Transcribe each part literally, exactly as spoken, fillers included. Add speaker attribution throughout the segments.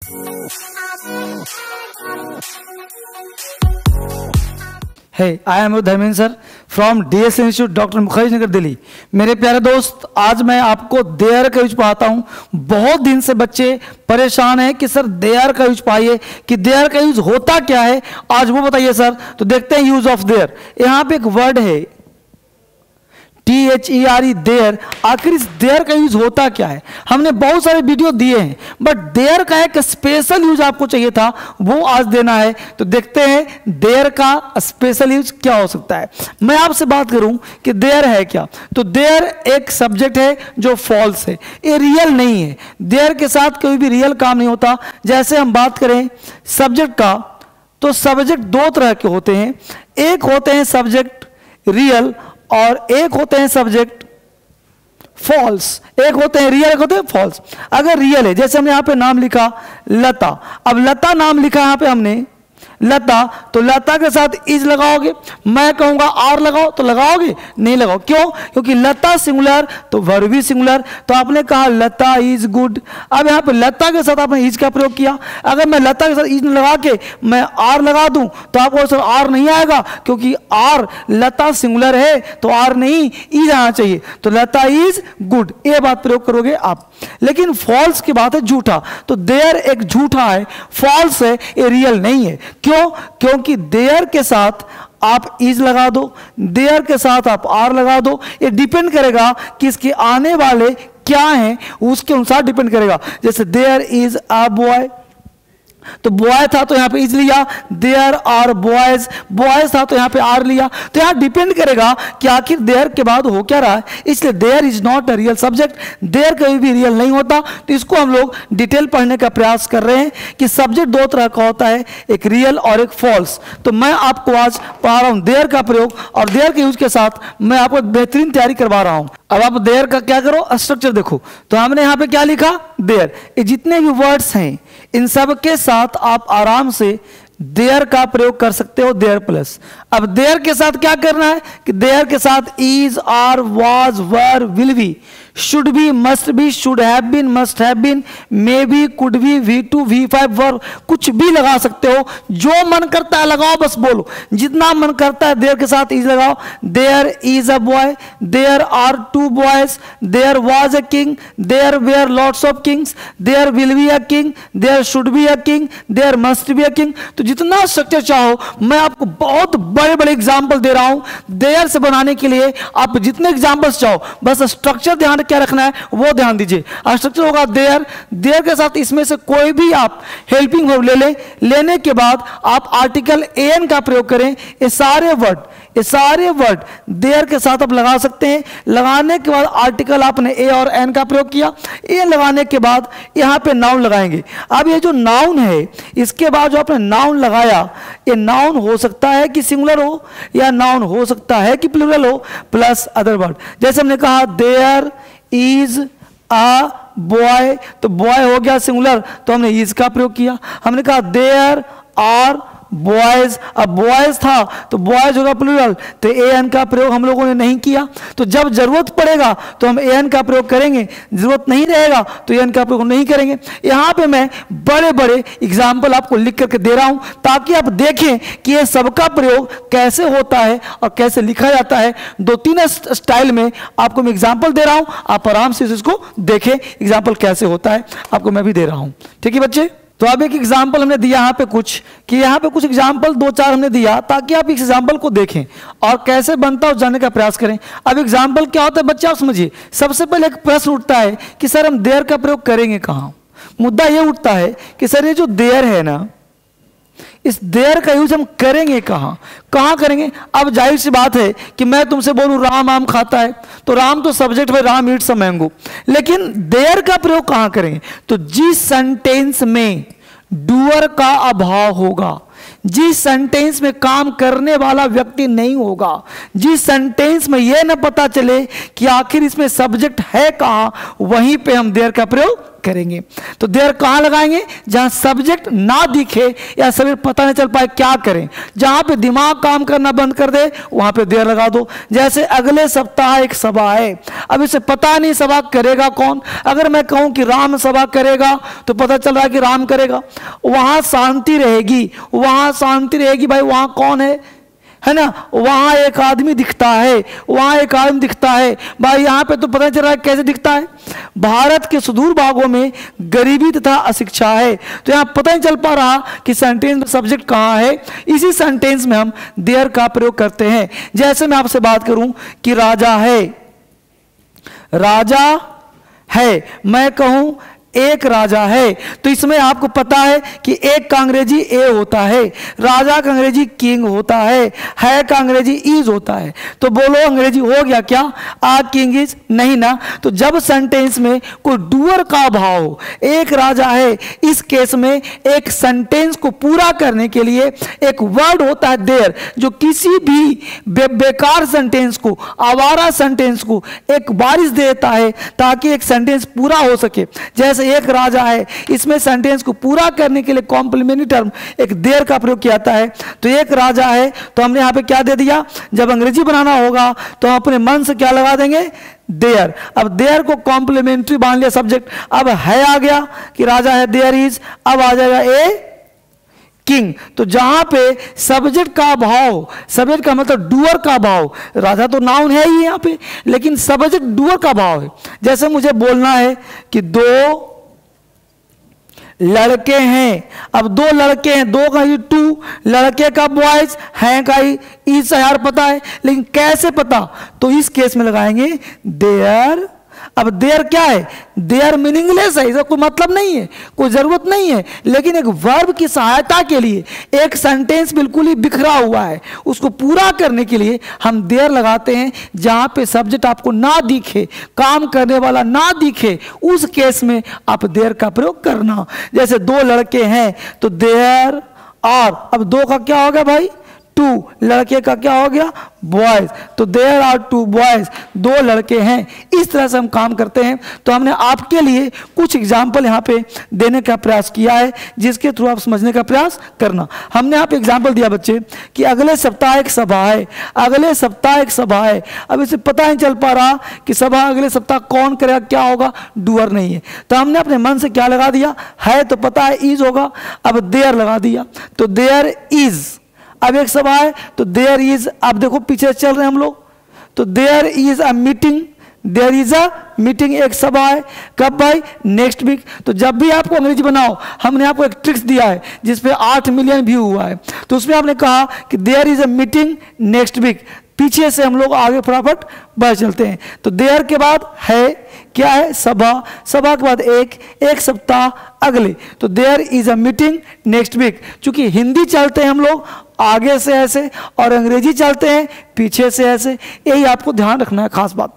Speaker 1: Hey, I am Dharmendra sir from D S institute doctor Mukherjee Nagar Delhi. मेरे प्यारे दोस्त, आज मैं आपको देयर का यूज पढ़ाता हूँ। बहुत दिन से बच्चे परेशान हैं कि सर देयर का यूज पढ़ाइए, कि देयर का यूज होता क्या है, आज वो बताइए सर। तो देखते हैं यूज ऑफ देयर। यहाँ पे एक वर्ड है T H E R E, there. आखिर इस देयर का यूज होता क्या है? हमने बहुत सारे वीडियो दिए हैं, बट देयर का एक स्पेशल यूज आपको चाहिए था, वो आज देना है। तो देखते हैं देयर का स्पेशल यूज क्या हो सकता है। मैं आपसे बात करूं कि देयर है क्या, तो देयर एक सब्जेक्ट है जो फॉल्स है, ये रियल नहीं है। देयर के साथ कोई भी रियल काम नहीं होता। जैसे हम बात करें सब्जेक्ट का, तो सब्जेक्ट दो तरह के होते हैं। एक होते हैं सब्जेक्ट रियल और एक होते हैं सब्जेक्ट फॉल्स। एक होते हैं रियल, एक होते हैं फॉल्स। अगर रियल है, जैसे हमने यहां पे नाम लिखा लता, अब लता नाम लिखा यहां पे हमने लता, तो लता के साथ इज लगाओगे। मैं कहूंगा आर लगाओ, तो लगाओगे? नहीं लगाओ। क्यों? क्योंकि लता सिंगुलर तो वर्ब भी सिंगुलर। तो आपने कहा लता इज गुड। अब यहां पे लता के साथ आपने इज का प्रयोग किया। अगर मैं लता के साथ इज लगा के मैं आर लगा दूं तो आपको सर आर नहीं आएगा, क्योंकि आर लता सिंगुलर है तो आर नहीं, इज आना चाहिए। तो लता इज गुड, ये बात प्रयोग करोगे आप। लेकिन फॉल्स की बात है, झूठा। तो देयर एक झूठा है, फॉल्स है, ये रियल नहीं है। क्यों? क्योंकि देयर के साथ आप इज लगा दो, देयर के साथ आप आर लगा दो, ये डिपेंड करेगा कि इसके आने वाले क्या हैं, उसके अनुसार डिपेंड करेगा। जैसे देयर इज अ बॉय, तो बॉय था तो यहां पे इज लिया। देयर आर बॉयज, बॉयज था तो यहां पे आर लिया। तो यहां डिपेंड करेगा कि आखिर देयर के बाद हो क्या रहा है। इसलिए there is not a real subject, there कभी भी रियल नहीं होता। तो इसको हम लोग डिटेल पढ़ने का प्रयास कर रहे हैं कि सब्जेक्ट दो तरह का होता है, एक रियल और एक फॉल्स। तो मैं आपको आज पढ़ा रहा हूं देयर का प्रयोग, और देयर के यूज के साथ मैं आपको बेहतरीन तैयारी करवा रहा हूं। अब आप देयर का क्या करो, स्ट्रक्चर देखो। तो हमने यहां पे क्या लिखा, देयर। ये जितने भी वर्ड्स हैं इन सब के साथ आप आराम से देयर का प्रयोग कर सकते हो, देयर प्लस। अब देयर के साथ क्या करना है कि देयर के साथ is, are, was, were, will be, should be, must be, should have been, must have been, may be, could be, V two, V five, were, कुछ भी लगा सकते हो। जो मन करता है लगाओ, बस बोलो। जितना मन करता है देयर के साथ इज लगाओ। There is a boy, there are two boys, there was a king, there were lots of kings, there will be a king, there should be a king, there must be a king. तो जितना structure चाहो, मैं आपको बहुत बड़े बड़े example दे रहा हूं देयर से बनाने के लिए। आप जितने एग्जाम्पल्स चाहो, बस स्ट्रक्चर ध्यान क्या रखना है वो ध्यान दीजिए। स्ट्रक्चर होगा देयर, देयर के साथ इसमें से कोई भी आप हेल्पिंग वर्ब ले लें। लेने के बाद आप आर्टिकल एन का प्रयोग करें। ये सारे वर्ड ये सारे वर्ड देयर के साथ आप लगा सकते हैं। लगाने के बाद आर्टिकल आपने ए और एन का प्रयोग किया। ए लगाने के बाद यहां पे नाउन लगाएंगे। अब ये जो नाउन है, इसके बाद जो आपने नाउन लगाया, ये नाउन हो सकता है कि सिंगुलर हो, या नाउन हो सकता है कि प्लूरल हो, प्लस अदर वर्ड। जैसे हमने कहा देयर इज अ बॉय, तो बॉय हो गया सिंगुलर, तो हमने इज का प्रयोग किया। हमने कहा देयर आर बॉयज, अब बॉयज था तो बॉयज होगा प्लूरल, तो ए एन का प्रयोग हम लोगों ने नहीं किया। तो जब जरूरत पड़ेगा तो हम ए एन का प्रयोग करेंगे, जरूरत नहीं रहेगा तो ए एन का प्रयोग नहीं करेंगे। यहां पे मैं बड़े बड़े एग्जाम्पल आपको लिख करके दे रहा हूं ताकि आप देखें कि ये सबका प्रयोग कैसे होता है और कैसे लिखा जाता है। दो तीन स्टाइल में आपको मैं एग्जाम्पल दे रहा हूं, आप आराम से इसको देखें एग्जाम्पल कैसे होता है, आपको मैं भी दे रहा हूं। ठीक है बच्चे? तो अब एक एग्जाम्पल हमने दिया यहाँ पे कुछ, कि यहाँ पे कुछ एग्जाम्पल दो चार हमने दिया ताकि आप इस एग्जाम्पल को देखें और कैसे बनता है जानने का प्रयास करें। अब एग्जाम्पल क्या होता है बच्चे आप समझिए। सबसे पहले एक प्रश्न उठता है कि सर हम देयर का प्रयोग करेंगे कहाँ। मुद्दा ये उठता है कि सर ये जो देयर है ना, इस देयर का यूज हम करेंगे कहां कहां करेंगे। अब जाहिर सी बात है कि मैं तुमसे बोलूं राम आम खाता है, तो राम तो सब्जेक्ट है, राम ईट्स अ मैंगो, लेकिन देयर का प्रयोग कहां करेंगे। तो जिस सेंटेंस में डूअर का अभाव होगा, जिस सेंटेंस में काम करने वाला व्यक्ति नहीं होगा, जिस सेंटेंस में यह न पता चले कि आखिर इसमें सब्जेक्ट है कहां, वहीं पे हम देयर का प्रयोग करेंगे। तो देयर कहाँ लगाएंगे? जहाँ सब्जेक्ट ना दिखे या सब्जेक्ट पता नहीं चल पाए क्या करें, जहाँ पे दिमाग काम करना बंद कर दे वहाँ पे देयर लगा दो। जैसे अगले सप्ताह एक सभा है, अब इसे पता नहीं सभा करेगा कौन। अगर मैं कहूँ कि राम सभा करेगा तो पता चल रहा है कि राम करेगा, वहाँ शांति रहेगी, वहाँ शांति रहेगी भाई, वहाँ कौन है है ना, वहां एक आदमी दिखता है, वहां एक आदमी दिखता है भाई, यहां पे तो पता चल रहा है कैसे दिखता है। भारत के सुदूर भागों में गरीबी तथा अशिक्षा है, तो यहां पता नहीं चल पा रहा कि सेंटेंस में सब्जेक्ट कहां है। इसी सेंटेंस में हम देयर का प्रयोग करते हैं। जैसे मैं आपसे बात करूं कि राजा है, राजा है, मैं कहूं एक राजा है, तो इसमें आपको पता है कि एक का अंग्रेजी ए होता है, राजा का अंग्रेजी किंग होता है, है का अंग्रेजी इज होता है। तो बोलो अंग्रेजी हो गया क्या? A king is? नहीं ना। तो जब सेंटेंस में कोई डूअर का भाव हो, एक राजा है, इस केस में एक सेंटेंस को पूरा करने के लिए एक वर्ड होता है देयर, जो किसी भी बे, बेकार सेंटेंस को, आवारा सेंटेंस को एक बारिश देता है ताकि एक सेंटेंस पूरा हो सके। जैसे एक राजा है, इसमें सेंटेंस को पूरा करने के लिए कॉम्प्लीमेंट्री टर्म एक देयर का प्रयोग किया जाता है। तो एक राजा है, तो हमने यहां पे क्या दे दिया? जब अंग्रेजी बनाना होगा तो हम अपने मन से क्या लगा देंगे? देयर। अब देयर को कॉम्प्लीमेंट्री बांध लिया सब्जेक्ट, अब है आ गया कि राजा है, देयर इज, अब आ जाएगा ए किंग। तो जहां पे सब्जेक्ट का भाव, सब्जेक्ट का मतलब डूअर का भाव, राजा तो नाउन है ही यहां पे, लेकिन सब्जेक्ट डूअर का भाव है। जैसे मुझे बोलना है कि दो लड़के हैं, अब दो लड़के हैं, दो का टू, लड़के का बॉयज, हैं का ई से यार पता है, लेकिन कैसे पता? तो इस केस में लगाएंगे देयर। अब देयर क्या है? देयर मीनिंगलेस है, इसका कोई मतलब नहीं है, कोई जरूरत नहीं है, लेकिन एक वर्ब की सहायता के लिए, एक सेंटेंस बिल्कुल ही बिखरा हुआ है, उसको पूरा करने के लिए हम देयर लगाते हैं। जहां पे सब्जेक्ट आपको ना दिखे, काम करने वाला ना दिखे, उस केस में आप देयर का प्रयोग करना। जैसे दो लड़के हैं तो देयर आर, अब दो का क्या हो गया भाई? टू, लड़के का क्या हो गया? बॉयज, तो देयर आर टू बॉयज, दो लड़के हैं। इस तरह से हम काम करते हैं। तो हमने आपके लिए कुछ एग्जाम्पल यहाँ पे देने का प्रयास किया है, जिसके थ्रू आप समझने का प्रयास करना। हमने यहाँ पे एग्जाम्पल दिया बच्चे कि अगले सप्ताह एक सभा है, अगले सप्ताह एक सभा है। अब इसे पता नहीं चल पा रहा कि सभा अगले सप्ताह कौन करेगा, क्या होगा, डूअर नहीं है, तो हमने अपने मन से क्या लगा दिया? है तो पता है इज होगा, अब देयर लगा दिया, तो देयर इज। अब एक सभा है तो देयर इज, अब देखो पीछे चल रहे हैं हम लोग, तो there is a meeting, there is a meeting, एक सभा है। कब भाई? Next week. तो जब भी आपको अंग्रेजी बनाओ, हमने आपको एक ट्रिक्स दिया है जिसपे आठ मिलियन व्यू हुआ है, तो उसमें आपने कहा कि there is a meeting next week, पीछे से हम लोग आगे फटाफट बढ़ चलते हैं। तो देयर के बाद है क्या है? सभा, सभा के बाद एक, एक सप्ताह अगले, तो there is a meeting next week. चूंकि हिंदी चलते हैं हम लोग आगे से ऐसे और अंग्रेजी चलते हैं पीछे से ऐसे, यही आपको ध्यान रखना है खास बात।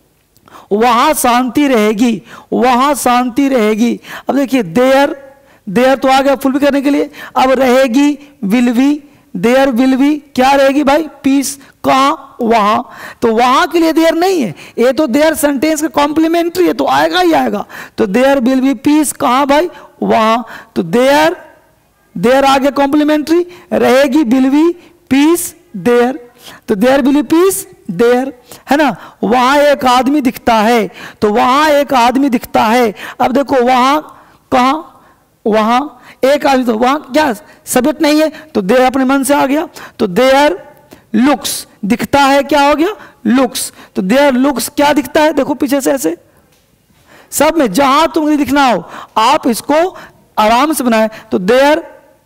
Speaker 1: वहां शांति रहेगी, वहां शांति रहेगी। अब देखिए देयर, देयर तो आ गया फुल भी करने के लिए, अब रहेगी will be, there will be, क्या रहेगी भाई? पीस। कहाँ? वहां। तो वहां के लिए देयर नहीं है, ये तो देयर सेंटेंस का कॉम्प्लीमेंट्री है, तो आएगा ही आएगा। तो देयर विल बी पीस, कहाँ भाई? वहां। तो देयर, देयर आगे कॉम्प्लीमेंट्री, रहेगी विल बी पीस देयर, तो there will be peace there, है ना। वहां एक आदमी दिखता है, तो वहां एक आदमी दिखता है। अब देखो वहां, कहां? वहां एक आदमी, तो वहां क्या सब्जेक्ट नहीं है, तो देयर अपने मन से आ गया। तो देयर लुक्स, दिखता है, क्या हो गया? लुक्स। तो देयर लुक्स क्या दिखता है? देखो पीछे से ऐसे, सब में जहां तुम्हें दिखना हो आप इसको आराम से बनाए। तो देयर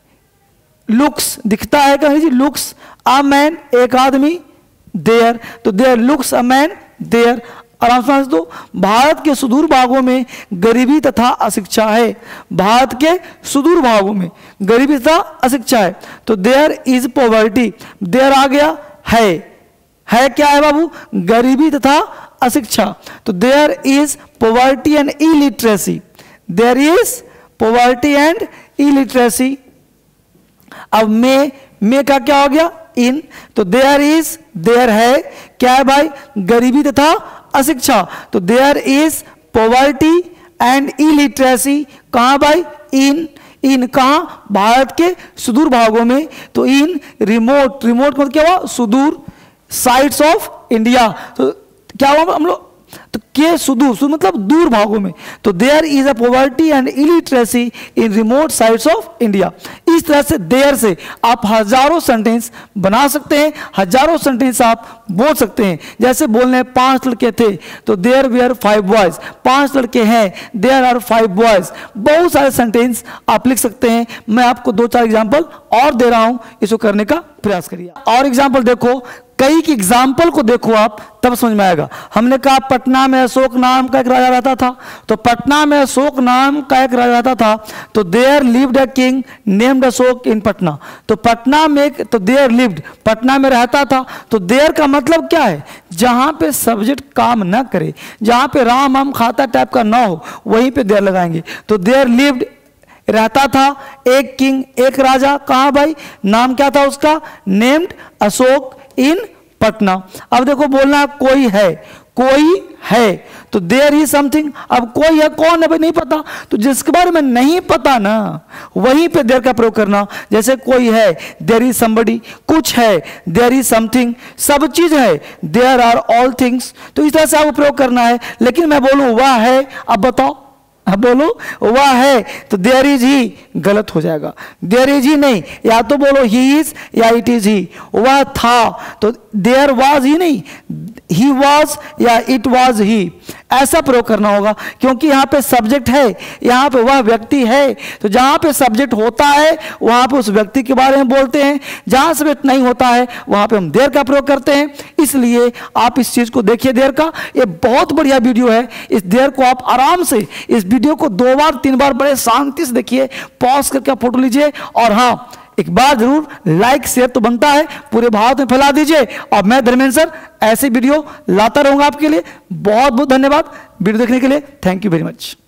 Speaker 1: लुक्स, दिखता है क्या जी? लुक्स अ मैन, एक आदमी, देयर, तो there looks a man there. आराम से समझ दो। भारत के सुदूर भागों में गरीबी तथा अशिक्षा है, भारत के सुदूर भागों में गरीबी तथा अशिक्षा है, तो देयर इज पॉवर्टी, देयर आ गया है, है क्या है बाबू? गरीबी तथा अशिक्षा, तो there is poverty and illiteracy, there is poverty and illiteracy. अब में, में का क्या हो गया? इन, तो देयर इज, देयर है, क्या है भाई? गरीबी तथा अशिक्षा, तो there is poverty and illiteracy कहाँ भाई, इन इन कहाँ, भारत के सुदूर भागों में। तो इन रिमोट, रिमोट मतलब क्या हुआ, सुदूर साइड्स ऑफ इंडिया। तो क्या हुआ हम लोग, तो के सुदूर, सुदूर मतलब दूर भागों में। तो there is a poverty and illiteracy in remote sides of India. इस तरह से देयर से आप हजारों सेंटेंस बना सकते हैं, हजारों सेंटेंस आप बोल सकते हैं। जैसे बोलने पांच लड़के थे तो देयर वेयर फाइव बॉयज, पांच लड़के हैं, देयर आर फाइव बॉयज। बहुत सारे सेंटेंस आप लिख सकते हैं। मैं आपको दो चार एग्जाम्पल और दे रहा हूं, इसको करने का प्रयास करिए। और एग्जाम्पल देखो, कई की एग्जाम्पल को देखो आप, तब समझ में आएगा। हमने कहा पटना में अशोक नाम का एक राजा रहता था, तो पटना में अशोक नाम का एक राजा रहता था, तो there lived a king named Ashok in Patna. तो पटना में, तो देयर लिव्ड, पटना में रहता था। तो देयर का मतलब क्या है, जहां पे सब्जेक्ट काम ना करे, जहां पे राम आम खाता टाइप का ना हो, वहीं पे देयर लगाएंगे। तो देयर लिव्ड रहता था एक किंग, एक राजा, कहां भाई, नाम क्या था उसका, नेम्ड अशोक इन पटना। अब देखो बोलना है कोई है, कोई है, तो देयर इज समथिंग। अब कोई है, कौन है भाई नहीं पता, तो जिसके बारे में नहीं पता ना, वहीं पे देयर का प्रयोग करना। जैसे कोई है, देयर इज समबडी, कुछ है, देयर इज समथिंग, सब चीज है, देयर आर ऑल थिंग्स। तो इस तरह से आपको प्रयोग करना है। लेकिन मैं बोलूं वह है, अब बताओ, अब बोलो वह है, तो देयर इज ही गलत हो जाएगा, देयर इज ही नहीं, या तो बोलो ही इज या इट इज ही। वह था, तो देयर वाज ही नहीं, ही वाज या इट वाज ही, ऐसा प्रयोग करना होगा। क्योंकि यहाँ पे सब्जेक्ट है, यहाँ पे वह व्यक्ति है, तो जहाँ पे सब्जेक्ट होता है वहाँ पे उस व्यक्ति के बारे में बोलते हैं, जहाँ सब्जेक्ट नहीं होता है वहाँ पे हम देयर का प्रयोग करते हैं। इसलिए आप इस चीज को देखिए, देयर का ये बहुत बढ़िया वीडियो है। इस देयर को आप आराम से, इस वीडियो को दो बार तीन बार बड़े शांति से देखिए, पॉज करके फोटो लीजिए, और हाँ एक बार जरूर लाइक शेयर तो बनता है, पूरे भारत में फैला दीजिए। और मैं धर्मेंद्र सर ऐसे वीडियो लाता रहूंगा आपके लिए। बहुत बहुत धन्यवाद वीडियो देखने के लिए, थैंक यू वेरी मच।